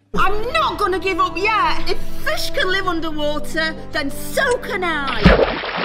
I'm not gonna give up yet. If fish can live underwater, then so can I.